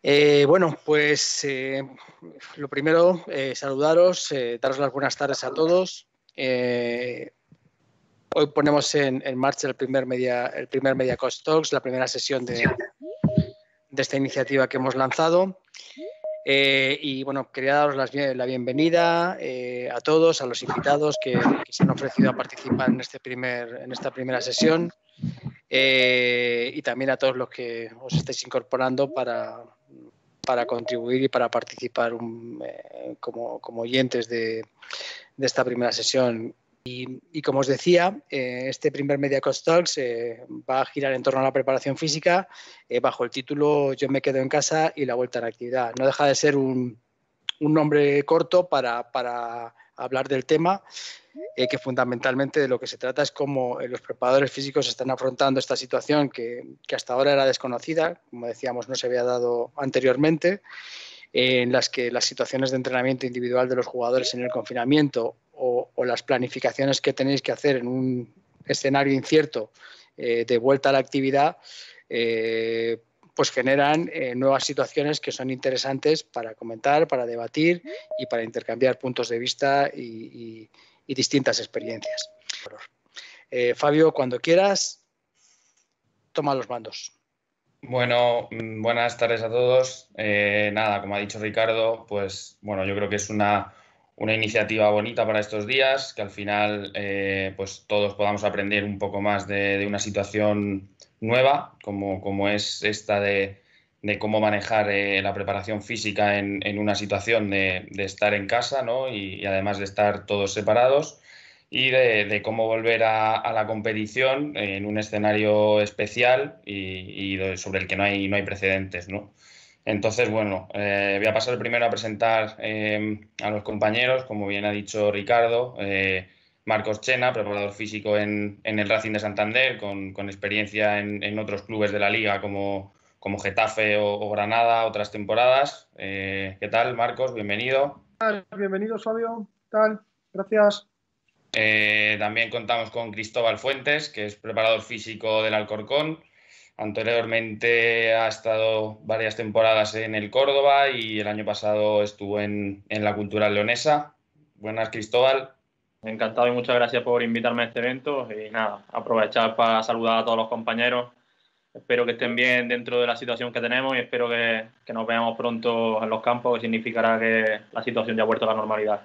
Bueno, pues lo primero, saludaros, daros las buenas tardes a todos. Hoy ponemos en marcha el primer Media Cost Talks, la primera sesión de esta iniciativa que hemos lanzado. Y bueno, quería daros la bienvenida a todos, a los invitados que se han ofrecido a participar en esta primera sesión. Y también a todos los que os estáis incorporando para contribuir y para participar como oyentes de esta primera sesión. Y como os decía, este primer Media Cost Talks va a girar en torno a la preparación física bajo el título Yo me quedo en casa y la vuelta a la actividad. No deja de ser un nombre corto para hablar del tema, que fundamentalmente de lo que se trata es cómo los preparadores físicos están afrontando esta situación que hasta ahora era desconocida, como decíamos, no se había dado anteriormente, en las que las situaciones de entrenamiento individual de los jugadores en el confinamiento o las planificaciones que tenéis que hacer en un escenario incierto de vuelta a la actividad, pues generan nuevas situaciones que son interesantes para comentar, para debatir y para intercambiar puntos de vista y distintas experiencias. Fabio, cuando quieras, toma los mandos. Bueno, buenas tardes a todos. Nada, como ha dicho Ricardo, pues bueno, yo creo que es una iniciativa bonita para estos días, que al final pues todos podamos aprender un poco más de una situación nueva, como es esta de cómo manejar la preparación física en una situación de estar en casa, ¿no? Y además de estar todos separados. Y de cómo volver a la competición en un escenario especial y sobre el que no hay precedentes, ¿no? Entonces, bueno, voy a pasar primero a presentar a los compañeros, como bien ha dicho Ricardo, Marcos Chena, preparador físico en el Racing de Santander, con experiencia en otros clubes de la liga como Getafe o Granada, otras temporadas. ¿Qué tal, Marcos? Bienvenido. Bienvenido, Fabio. ¿Qué tal? Gracias. También contamos con Cristóbal Fuentes, que es preparador físico del Alcorcón. Anteriormente ha estado varias temporadas en el Córdoba y el año pasado estuvo en la Cultural Leonesa. Buenas, Cristóbal. Encantado y muchas gracias por invitarme a este evento. Y nada, aprovechar para saludar a todos los compañeros. Espero que estén bien dentro de la situación que tenemos y espero que nos veamos pronto en los campos, que significará que la situación ya ha vuelto a la normalidad.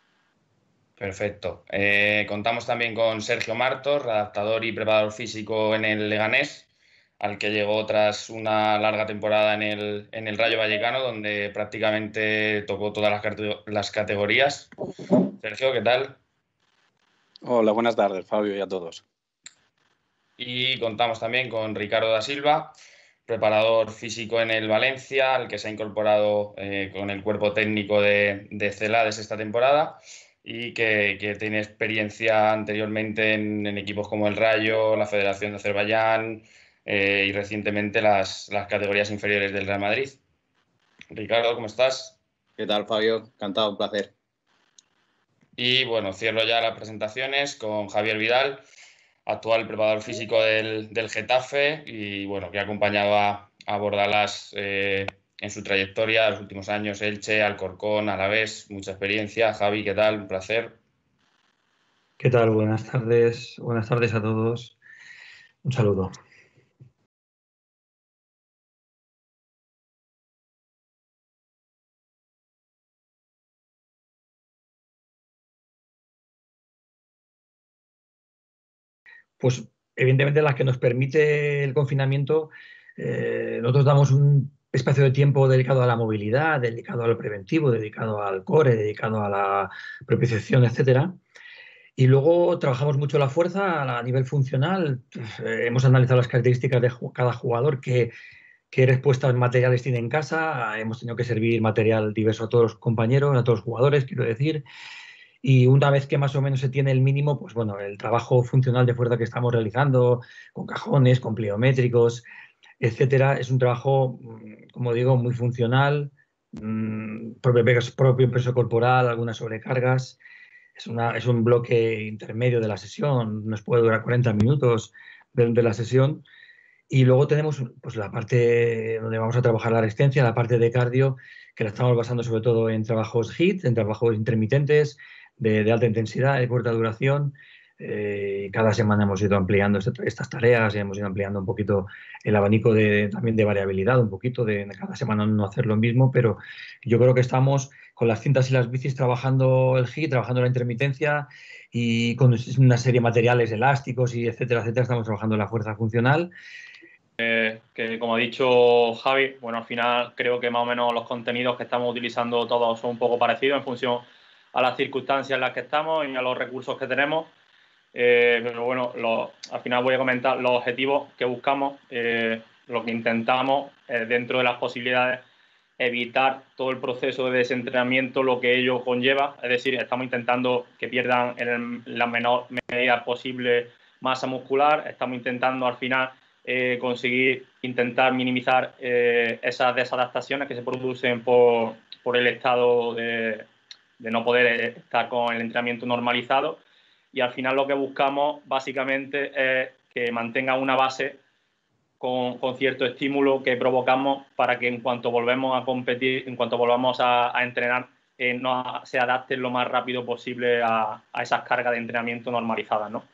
Perfecto. Contamos también con Sergio Martos, adaptador y preparador físico en el Leganés, al que llegó tras una larga temporada en el Rayo Vallecano, donde prácticamente tocó todas las categorías. Sergio, ¿qué tal? Hola, buenas tardes, Fabio, y a todos. Y contamos también con Ricardo da Silva, preparador físico en el Valencia, al que se ha incorporado con el cuerpo técnico de Celades esta temporada y que tiene experiencia anteriormente en equipos como el Rayo, la Federación de Azerbaiyán y recientemente las categorías inferiores del Real Madrid. Ricardo, ¿cómo estás? ¿Qué tal, Fabio? Encantado, un placer. Y bueno, cierro ya las presentaciones con Javier Vidal, actual preparador físico del Getafe y bueno, que ha acompañado a Bordalás en su trayectoria en los últimos años, Elche, Alcorcón, Alavés, mucha experiencia. Javi, ¿qué tal? Un placer. ¿Qué tal? Buenas tardes a todos. Un saludo. Pues evidentemente las que nos permite el confinamiento, nosotros damos un espacio de tiempo dedicado a la movilidad, dedicado a lo preventivo, dedicado al core, dedicado a la propiciación, etcétera. Y luego trabajamos mucho la fuerza a nivel funcional. Hemos analizado las características de cada jugador, qué respuestas materiales tiene en casa. Hemos tenido que servir material diverso a todos los compañeros, a todos los jugadores, quiero decir. Y una vez que más o menos se tiene el mínimo, pues bueno, el trabajo funcional de fuerza que estamos realizando, con cajones, con pliométricos, etcétera, es un trabajo, como digo, muy funcional, propio peso corporal, algunas sobrecargas. Es un bloque intermedio de la sesión, nos puede durar 40 minutos de la sesión Y luego tenemos pues, la parte donde vamos a trabajar la resistencia, la parte de cardio, que la estamos basando sobre todo en trabajos HIIT, en trabajos intermitentes, de alta intensidad, de corta duración. Cada semana hemos ido ampliando estas tareas y hemos ido ampliando un poquito el abanico también de variabilidad, un poquito de cada semana no hacer lo mismo, pero yo creo que estamos con las cintas y las bicis trabajando el HIIT, trabajando la intermitencia y con una serie de materiales elásticos y etcétera, etcétera, estamos trabajando la fuerza funcional. Que como ha dicho Javi, bueno, al final creo que más o menos los contenidos que estamos utilizando todos son un poco parecidos en función a las circunstancias en las que estamos y a los recursos que tenemos. Pero bueno, al final voy a comentar los objetivos que buscamos, lo que intentamos dentro de las posibilidades, evitar todo el proceso de desentrenamiento, lo que ello conlleva. Es decir, estamos intentando que pierdan en la menor medida posible masa muscular, estamos intentando al final conseguir intentar minimizar esas desadaptaciones que se producen por el estado de no poder estar con el entrenamiento normalizado, y al final lo que buscamos básicamente es que mantenga una base con cierto estímulo que provocamos para que en cuanto volvemos a competir, en cuanto volvamos a entrenar, se adapten lo más rápido posible a esas cargas de entrenamiento normalizadas, ¿no?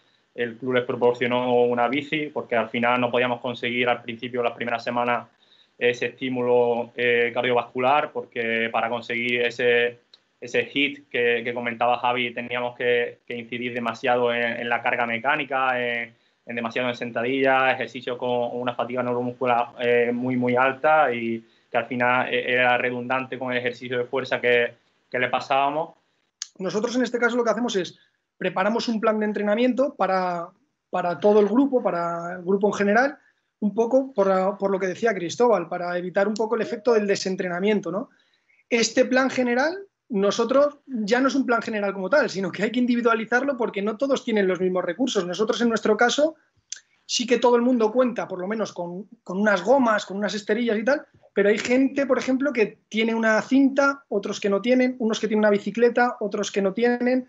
El club les proporcionó una bici porque al final no podíamos conseguir al principio, las primeras semanas, ese estímulo cardiovascular, porque para conseguir ese HIIT que comentaba Javi teníamos que incidir demasiado en la carga mecánica, en demasiado en sentadillas, ejercicios con una fatiga neuromuscular muy, muy alta, y que al final era redundante con el ejercicio de fuerza que le pasábamos. Nosotros en este caso lo que hacemos es preparamos un plan de entrenamiento para todo el grupo, para el grupo en general, un poco por lo que decía Cristóbal, para evitar un poco el efecto del desentrenamiento, ¿no? Este plan general, nosotros ya no es un plan general como tal, sino que hay que individualizarlo porque no todos tienen los mismos recursos. Nosotros en nuestro caso sí que todo el mundo cuenta por lo menos con unas gomas, con unas esterillas y tal, pero hay gente, por ejemplo, que tiene una cinta, otros que no tienen, unos que tienen una bicicleta, otros que no tienen,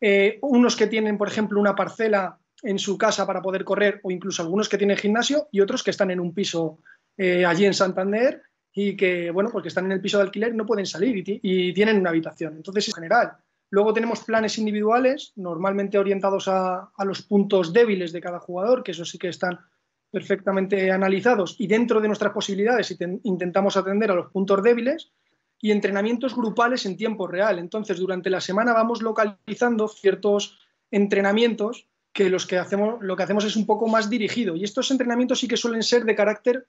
unos que tienen, por ejemplo, una parcela en su casa para poder correr, o incluso algunos que tienen gimnasio, y otros que están en un piso allí en Santander y que, bueno, porque están en el piso de alquiler y no pueden salir y tienen una habitación. Entonces, en general. Luego tenemos planes individuales, normalmente orientados a los puntos débiles de cada jugador, que eso sí que están perfectamente analizados, y dentro de nuestras posibilidades intentamos atender a los puntos débiles, y entrenamientos grupales en tiempo real. Entonces, durante la semana vamos localizando ciertos entrenamientos que lo que hacemos es un poco más dirigido, y estos entrenamientos sí que suelen ser de carácter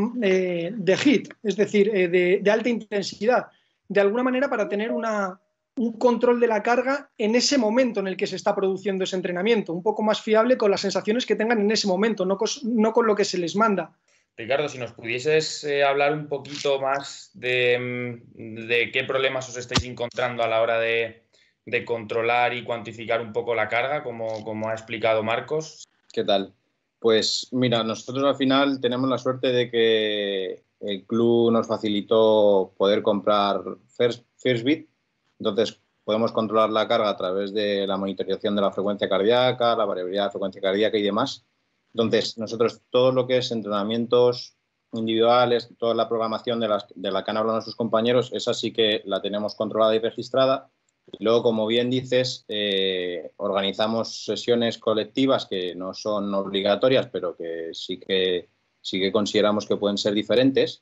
de HIIT, es decir, de alta intensidad, de alguna manera para tener un control de la carga en ese momento en el que se está produciendo ese entrenamiento, un poco más fiable con las sensaciones que tengan en ese momento, no con lo que se les manda. Ricardo, si nos pudieses hablar un poquito más de qué problemas os estáis encontrando a la hora de controlar y cuantificar un poco la carga, como ha explicado Marcos. ¿Qué tal? Pues mira, nosotros al final tenemos la suerte de que el club nos facilitó poder comprar Firstbeat. Entonces, podemos controlar la carga a través de la monitorización de la frecuencia cardíaca, la variabilidad de la frecuencia cardíaca y demás. Entonces, nosotros todo lo que es entrenamientos individuales, toda la programación de la que han hablado nuestros compañeros, esa sí que la tenemos controlada y registrada. Y luego, como bien dices, organizamos sesiones colectivas que no son obligatorias, pero que sí que consideramos que pueden ser diferentes.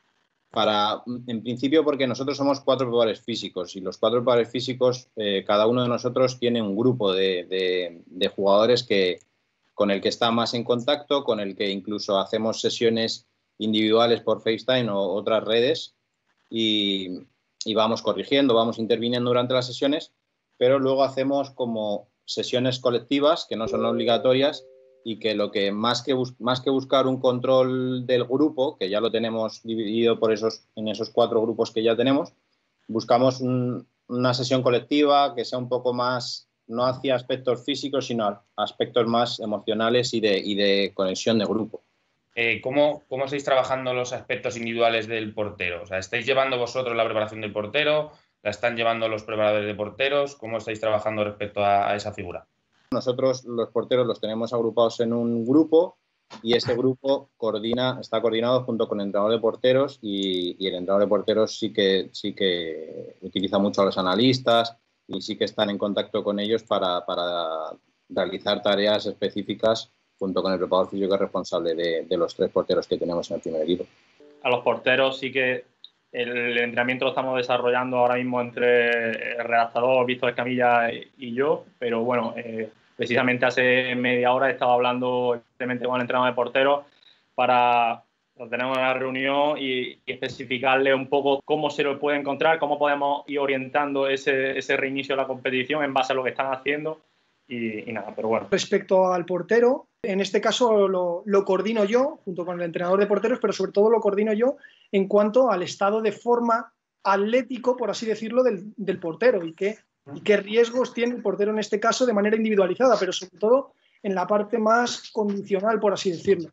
En principio, porque nosotros somos 4 preparadores físicos, y los 4 preparadores físicos, cada uno de nosotros tiene un grupo de jugadores con el que está más en contacto, con el que incluso hacemos sesiones individuales por FaceTime o otras redes, y vamos corrigiendo, vamos interviniendo durante las sesiones, pero luego hacemos como sesiones colectivas que no son obligatorias, y que lo que más que buscar un control del grupo, que ya lo tenemos dividido en esos 4 grupos que ya tenemos, buscamos una sesión colectiva que sea un poco más, no hacia aspectos físicos, sino aspectos más emocionales y de conexión de grupo. ¿Cómo estáis trabajando los aspectos individuales del portero? O sea, ¿estáis llevando vosotros la preparación del portero? ¿La están llevando los preparadores de porteros? ¿Cómo estáis trabajando respecto a esa figura? Nosotros los porteros los tenemos agrupados en un grupo y ese grupo está coordinado junto con el entrenador de porteros y el entrenador de porteros sí que utiliza mucho a los analistas y sí que están en contacto con ellos para realizar tareas específicas junto con el preparador físico que es responsable de los 3 porteros que tenemos en el primer equipo. A los porteros sí que el entrenamiento lo estamos desarrollando ahora mismo entre el redactador Víctor Escamilla y yo, pero bueno, precisamente hace media hora he estado hablando con el entrenador de porteros para tener una reunión y especificarle un poco cómo se lo puede encontrar, cómo podemos ir orientando ese reinicio de la competición en base a lo que están haciendo y nada, pero bueno. Respecto al portero, en este caso lo coordino yo junto con el entrenador de porteros, pero sobre todo lo coordino yo en cuanto al estado de forma atlético, por así decirlo, del portero y qué riesgos tiene el portero en este caso de manera individualizada, pero sobre todo en la parte más condicional, por así decirlo.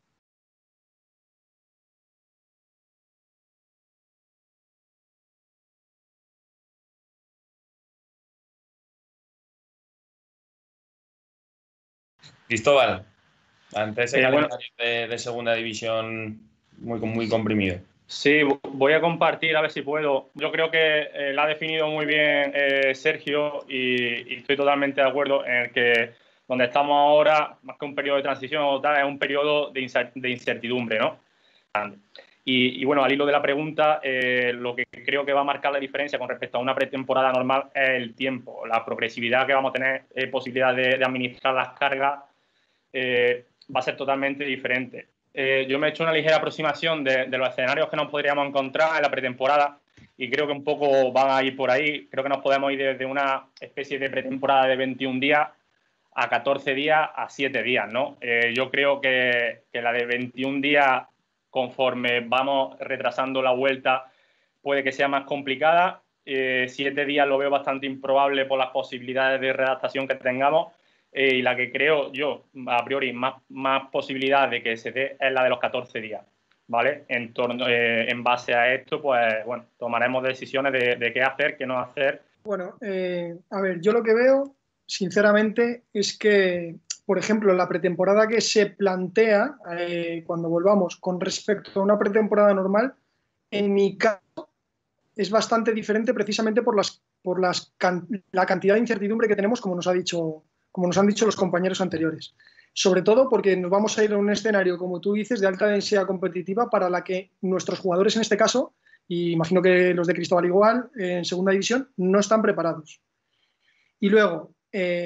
Cristóbal, ante ese calendario de segunda división muy comprimido. Sí, voy a compartir a ver si puedo. Yo creo que la ha definido muy bien Sergio y estoy totalmente de acuerdo en el que donde estamos ahora, más que un periodo de transición o tal, es un periodo de incertidumbre, ¿no? Y bueno, al hilo de la pregunta, lo que creo que va a marcar la diferencia con respecto a una pretemporada normal es el tiempo, la progresividad que vamos a tener, posibilidad de administrar las cargas, va a ser totalmente diferente. Yo me he hecho una ligera aproximación de los escenarios que nos podríamos encontrar en la pretemporada y creo que un poco van a ir por ahí. Creo que nos podemos ir desde una especie de pretemporada de 21 días a 14 días a 7 días, ¿no? Yo creo que la de 21 días, conforme vamos retrasando la vuelta, puede que sea más complicada. 7 días lo veo bastante improbable por las posibilidades de redactación que tengamos. Y la que creo yo, a priori, más posibilidad de que se dé es la de los 14 días, ¿vale? En base a esto, pues, bueno, tomaremos decisiones de qué hacer, qué no hacer. Bueno, a ver, yo lo que veo, sinceramente, es que, por ejemplo, la pretemporada que se plantea cuando volvamos con respecto a una pretemporada normal, en mi caso, es bastante diferente precisamente por la cantidad de incertidumbre que tenemos, como nos han dicho los compañeros anteriores. Sobre todo porque nos vamos a ir a un escenario, como tú dices, de alta densidad competitiva para la que nuestros jugadores, en este caso, y imagino que los de Cristóbal igual, en segunda división, no están preparados. Y luego,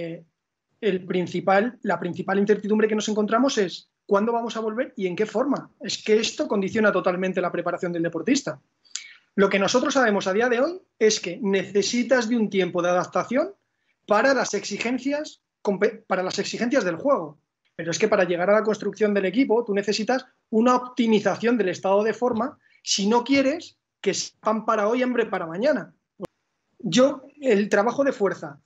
la principal incertidumbre que nos encontramos es cuándo vamos a volver y en qué forma. Es que esto condiciona totalmente la preparación del deportista. Lo que nosotros sabemos a día de hoy es que necesitas de un tiempo de adaptación para las exigencias del juego. Pero es que para llegar a la construcción del equipo tú necesitas una optimización del estado de forma si no quieres que sean para hoy, hambre para mañana. El trabajo de fuerza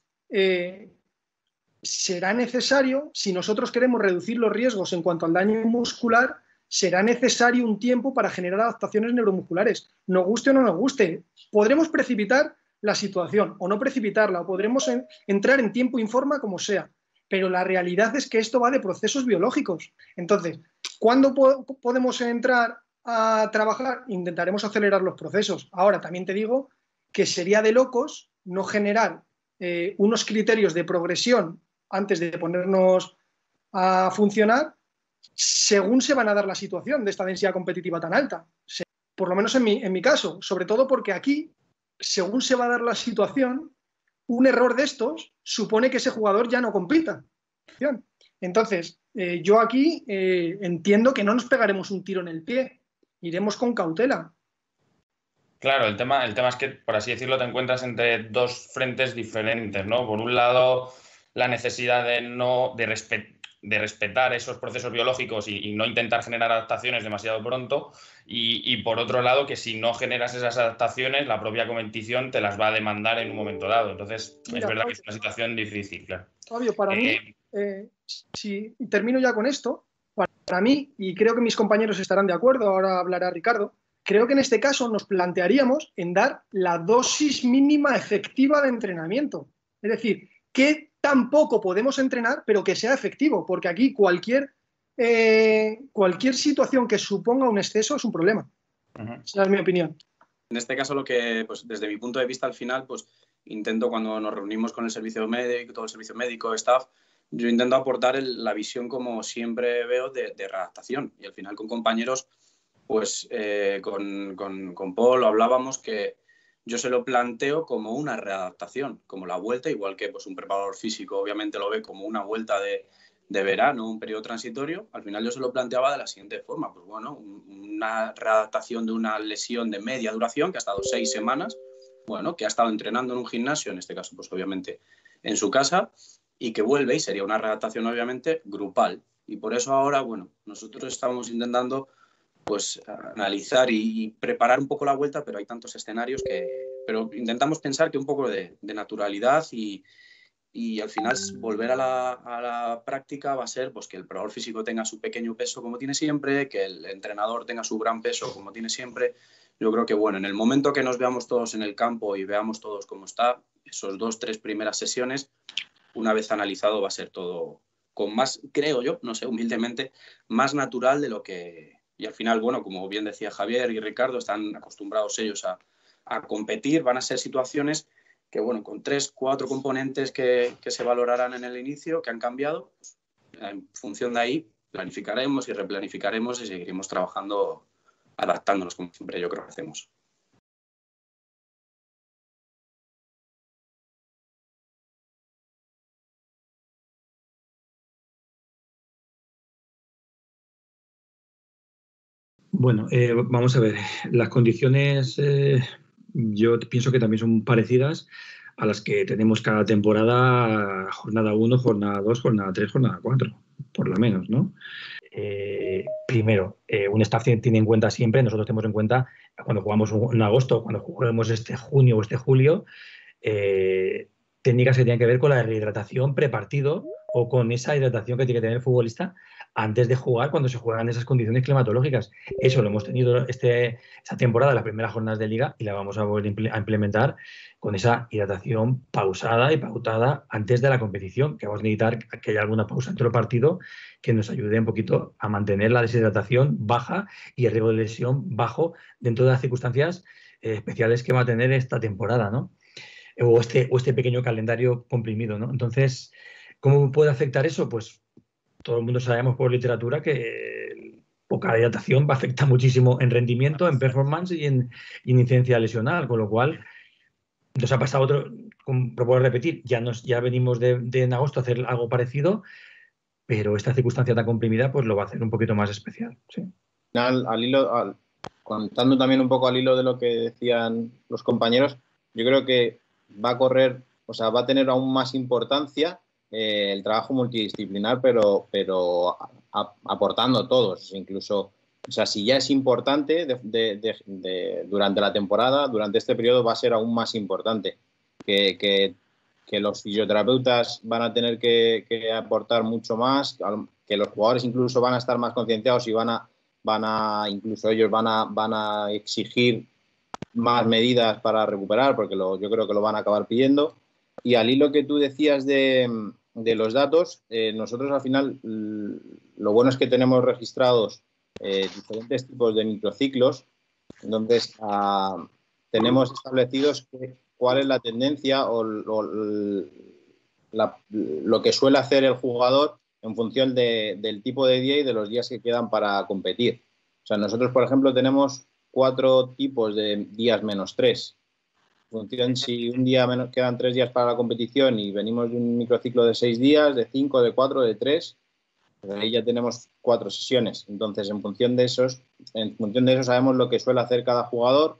será necesario, si nosotros queremos reducir los riesgos en cuanto al daño muscular, será necesario un tiempo para generar adaptaciones neuromusculares. Nos guste o no nos guste, podremos precipitar la situación o no precipitarla, o podremos entrar en tiempo y forma como sea, pero la realidad es que esto va de procesos biológicos. Entonces, ¿cuándo podemos entrar a trabajar? Intentaremos acelerar los procesos. Ahora, también te digo que sería de locos no generar unos criterios de progresión antes de ponernos a funcionar según se van a dar la situación de esta densidad competitiva tan alta. Por lo menos en mi caso, sobre todo porque aquí, según se va a dar la situación, un error de estos supone que ese jugador ya no compita. Entonces, yo aquí entiendo que no nos pegaremos un tiro en el pie, iremos con cautela. Claro, el tema es que, por así decirlo, te encuentras entre dos frentes diferentes, ¿no? Por un lado, la necesidad de respetar esos procesos biológicos y no intentar generar adaptaciones demasiado pronto y por otro lado que si no generas esas adaptaciones la propia competición te las va a demandar en un momento dado. Entonces, mira, es verdad que es una situación difícil, claro. Fabio, para mí, si termino ya con esto, para mí, y creo que mis compañeros estarán de acuerdo, ahora hablará Ricardo, creo que en este caso nos plantearíamos en dar la dosis mínima efectiva de entrenamiento. Es decir, que tampoco podemos entrenar, pero que sea efectivo, porque aquí cualquier cualquier situación que suponga un exceso es un problema. Esa es mi opinión. En este caso, lo que, pues, desde mi punto de vista, al final, pues intento, cuando nos reunimos con el servicio médico, todo el servicio médico, staff, yo intento aportar la visión, como siempre veo, de readaptación. Y al final, con compañeros, pues con Paul hablábamos que yo se lo planteo como una readaptación, como la vuelta, igual que pues un preparador físico obviamente lo ve como una vuelta de verano, un periodo transitorio. Al final yo se lo planteaba de la siguiente forma: pues bueno, una readaptación de una lesión de media duración que ha estado 6 semanas, bueno, que ha estado entrenando en un gimnasio, en este caso pues obviamente en su casa, y que vuelve, y sería una readaptación obviamente grupal. Y por eso ahora, bueno, nosotros estamos intentando pues analizar y preparar un poco la vuelta, pero hay tantos escenarios pero intentamos pensar que un poco de naturalidad y al final volver a la práctica va a ser pues que el preparador físico tenga su pequeño peso como tiene siempre, que el entrenador tenga su gran peso como tiene siempre. Yo creo que bueno, en el momento que nos veamos todos en el campo y veamos todos cómo está, esos 2-3 primeras sesiones, una vez analizado, va a ser todo con más, creo yo, no sé, humildemente, más natural de lo que... Y al final, bueno, como bien decía Javier y Ricardo, están acostumbrados ellos a competir. Van a ser situaciones que, bueno, con 3-4 componentes que se valorarán en el inicio, que han cambiado, pues, en función de ahí planificaremos y replanificaremos y seguiremos trabajando, adaptándonos, como siempre yo creo que hacemos. Bueno, vamos a ver, las condiciones yo pienso que también son parecidas a las que tenemos cada temporada, jornada 1, jornada 2, jornada 3, jornada 4, por lo menos, ¿no? Primero, un staff tiene en cuenta siempre, nosotros tenemos en cuenta cuando jugamos en agosto, cuando juguemos este junio o este julio, técnicas que tienen que ver con la rehidratación prepartido o con esa hidratación que tiene que tener el futbolista antes de jugar, cuando se juegan en esas condiciones climatológicas. Eso lo hemos tenido esa temporada, las primeras jornadas de liga, y la vamos a volver a implementar con esa hidratación pausada y pautada antes de la competición, que vamos a necesitar que haya alguna pausa entre el partido que nos ayude un poquito a mantener la deshidratación baja y el riesgo de lesión bajo dentro de las circunstancias especiales que va a tener esta temporada, ¿no? O este pequeño calendario comprimido, ¿no? Entonces, ¿cómo puede afectar eso? Pues todo el mundo sabemos por literatura que poca hidratación va a afectar muchísimo en rendimiento, en performance y en incidencia lesional, con lo cual nos ha pasado otro, lo puedo repetir, ya venimos de en agosto a hacer algo parecido, pero esta circunstancia tan comprimida pues lo va a hacer un poquito más especial. Sí. Contando también un poco al hilo de lo que decían los compañeros, yo creo que va a correr, o sea, va a tener aún más importancia el trabajo multidisciplinar, pero aportando todos, incluso, o sea, si ya es importante durante la temporada, durante este periodo va a ser aún más importante que los fisioterapeutas van a tener que aportar mucho más, que los jugadores incluso van a estar más concienciados y incluso ellos van a exigir más medidas para recuperar, porque yo creo que lo van a acabar pidiendo. Y al hilo que tú decías de los datos, nosotros al final lo bueno es que tenemos registrados diferentes tipos de microciclos, entonces tenemos establecidos cuál es la tendencia o lo que suele hacer el jugador en función del tipo de día y de los días que quedan para competir. O sea, nosotros, por ejemplo, tenemos 4 tipos de días -3. En función si un día quedan 3 días para la competición y venimos de un microciclo de 6 días, de 5, de 4, de 3, pues ahí ya tenemos 4 sesiones. Entonces, en función de eso sabemos lo que suele hacer cada jugador.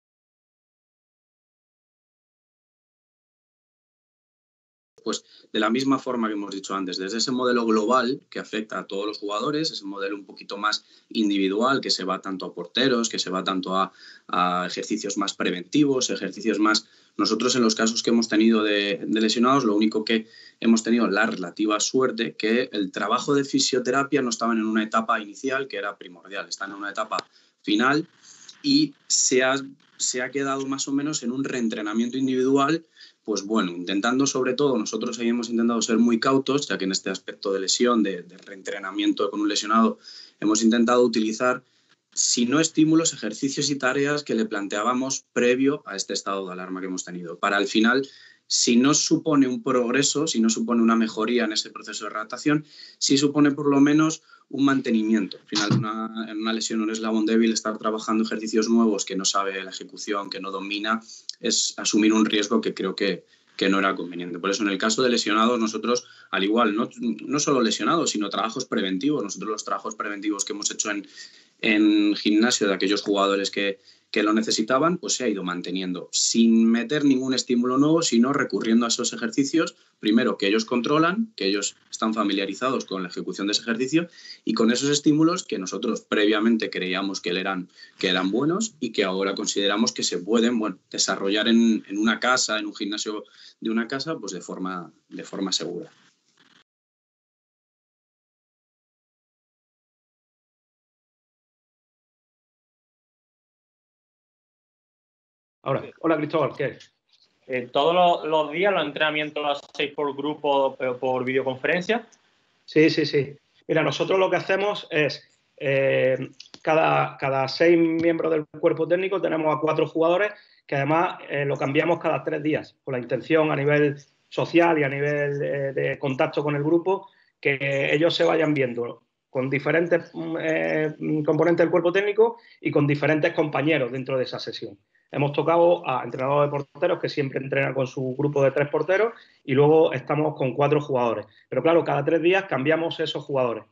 Pues de la misma forma que hemos dicho antes, desde ese modelo global que afecta a todos los jugadores, ese modelo un poquito más individual que se va tanto a porteros, que se va tanto a ejercicios más preventivos, ejercicios más... Nosotros en los casos que hemos tenido de lesionados, lo único que hemos tenido la relativa suerte que el trabajo de fisioterapia no estaba en una etapa inicial que era primordial, están en una etapa final y se ha quedado más o menos en un reentrenamiento individual, pues bueno, intentando sobre todo, nosotros ahí hemos intentado ser muy cautos, ya que en este aspecto de lesión, de reentrenamiento con un lesionado, hemos intentado utilizar, si no estímulos, ejercicios y tareas que le planteábamos previo a este estado de alarma que hemos tenido, para al final, si no supone un progreso, si no supone una mejoría en ese proceso de readaptación, sí supone por lo menos un mantenimiento. Al final, en una lesión, un eslabón débil, estar trabajando ejercicios nuevos que no sabe la ejecución, que no domina, es asumir un riesgo que creo que no era conveniente. Por eso, en el caso de lesionados, nosotros, al igual, no solo lesionados, sino trabajos preventivos. Nosotros los trabajos preventivos que hemos hecho en gimnasio de aquellos jugadores que lo necesitaban, pues se ha ido manteniendo, sin meter ningún estímulo nuevo, sino recurriendo a esos ejercicios, primero que ellos controlan, que ellos están familiarizados con la ejecución de ese ejercicio, y con esos estímulos que nosotros previamente creíamos que eran buenos y que ahora consideramos que se pueden desarrollar en una casa, en un gimnasio de una casa, pues de forma segura. Ahora, hola Cristóbal, ¿qué es? ¿Todos los días los entrenamientos los hacéis por grupo, por videoconferencia? Sí. Mira, nosotros lo que hacemos es, cada 6 miembros del cuerpo técnico tenemos a 4 jugadores, que además lo cambiamos cada 3 días, con la intención a nivel social y a nivel de contacto con el grupo, que ellos se vayan viendo con diferentes componentes del cuerpo técnico y con diferentes compañeros dentro de esa sesión. Hemos tocado a entrenadores de porteros que siempre entrenan con su grupo de 3 porteros y luego estamos con 4 jugadores. Pero claro, cada 3 días cambiamos esos jugadores.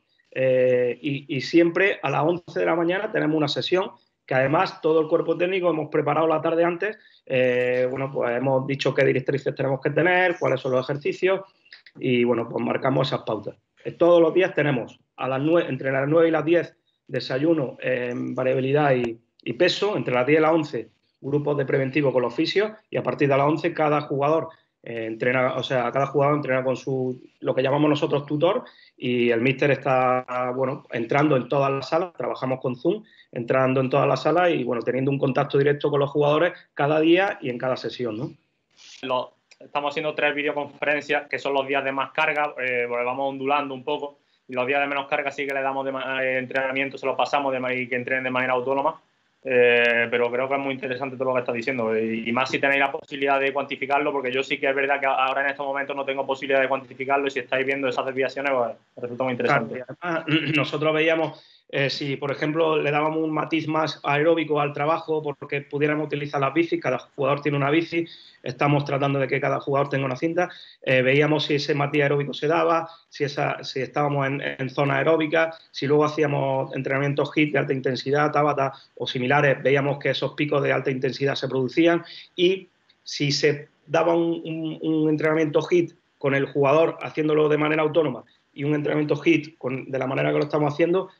Y siempre a las 11 de la mañana tenemos una sesión que además todo el cuerpo técnico hemos preparado la tarde antes. Pues hemos dicho qué directrices tenemos que tener, cuáles son los ejercicios y pues marcamos esas pautas. Todos los días tenemos entre las 9 y las 10 desayuno, variabilidad y peso, entre las 10 y las 11 grupos de preventivo con los fisios y a partir de las 11 cada jugador entrena con lo que llamamos nosotros tutor y el míster está entrando en todas las salas, trabajamos con Zoom, entrando en todas las salas y teniendo un contacto directo con los jugadores cada día y en cada sesión, ¿no? Estamos haciendo 3 videoconferencias que son los días de más carga, porque vamos ondulando un poco y los días de menos carga sí que le damos entrenamiento, se los pasamos y que entrenen de manera autónoma. Pero creo que es muy interesante todo lo que estás diciendo y más si tenéis la posibilidad de cuantificarlo, porque yo sí que es verdad que ahora en estos momentos no tengo posibilidad de cuantificarlo y si estáis viendo esas desviaciones pues resulta muy interesante. Claro, además, nosotros veíamos si por ejemplo le dábamos un matiz más aeróbico al trabajo porque pudiéramos utilizar las bicis, cada jugador tiene una bici, estamos tratando de que cada jugador tenga una cinta, veíamos si ese matiz aeróbico se daba, si estábamos en zona aeróbica, si luego hacíamos entrenamientos HIIT de alta intensidad, Tabata o similares, veíamos que esos picos de alta intensidad se producían y si se daba un entrenamiento HIIT con el jugador haciéndolo de manera autónoma y un entrenamiento HIIT de la manera que lo estamos haciendo,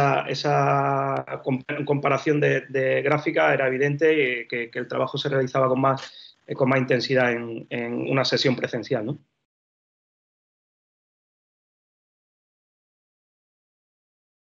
esa comparación de gráfica era evidente que el trabajo se realizaba con más intensidad en una sesión presencial, ¿no?